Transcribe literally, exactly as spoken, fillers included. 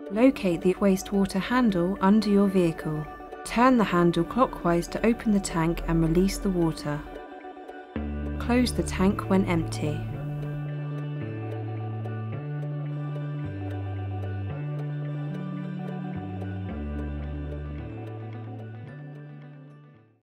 Locate the wastewater handle under your vehicle. Turn the handle clockwise to open the tank and release the water. Close the tank when empty.